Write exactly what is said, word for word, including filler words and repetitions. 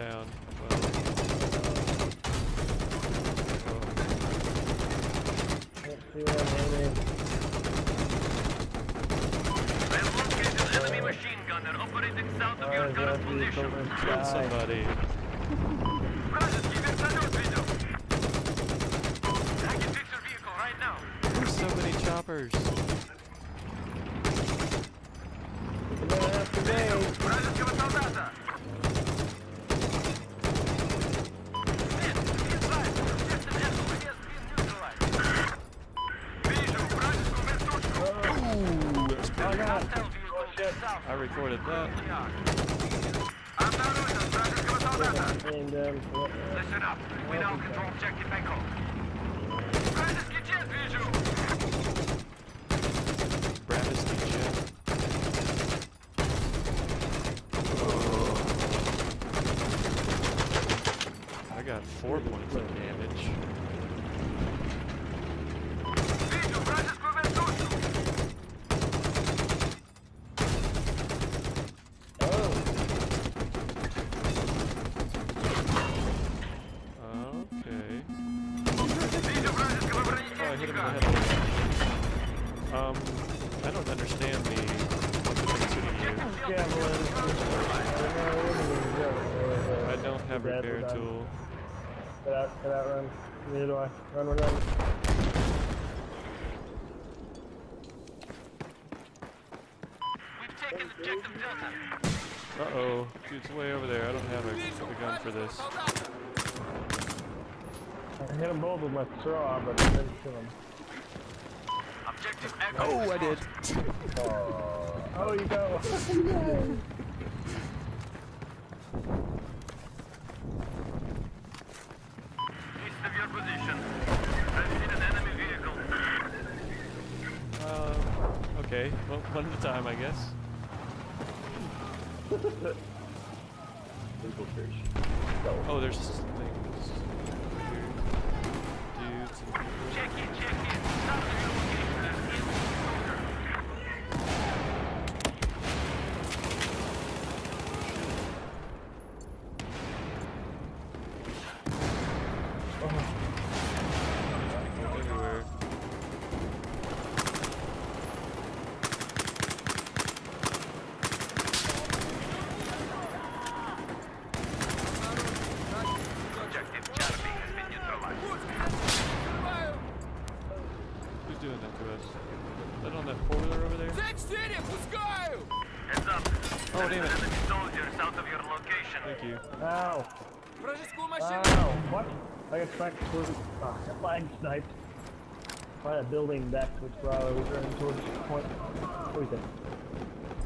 around. Well, Can't see where I'm aiming. I've located an enemy machine gunner operating south of your current position. kill somebody. Вражеский вертолет видел. I can fix your vehicle right now. There's so many choppers. You're gonna have to wait. Вражеского солдата. Нет, inside. Just an enemy has been neutralized. Вижу вражескую вертушку. Ooh, that's Oh pretty. god. Hostile vehicle south. I recorded that. Обнаружен вражеского солдата. Aimed him. Listen up. We now control objective Echo. Вражеский джет вижу. Bravesty jet. I got four points of damage. Вижу вражескую вертушку. Okay. Вижу вражеского Oh, I hit him in the бронетехника. head. Um, I don't understand the what's it shooting you. Javelin. I don't have We're dead, repair we're done. tool. Get out, get out, run. Neither do I. Run, run, run. We've taken objective Delta. Uh-oh. Dude's way over there. I don't have a, a gun for this. I hit them both with my straw, but I didn't kill them. Objective Echo. Oh, I did. Oh, oh you go. East of your position. I've seen an enemy vehicle. Uh, okay. Well, one at a time, I guess. Oh, there's things. Dudes and people. Check in, check in. South of your location. There's Everywhere. objective Charlie has been neutralized. Who's doing that to us? Is that on that four-wheeler over there? Heads up. Oh, damn it. Enemy soldier south of your location. Thank you. Ow. Вражескую машину! Ow. What? I got flagged towards. Ah, I got flag sniped. By a building back, which probably was running towards the point. What is it?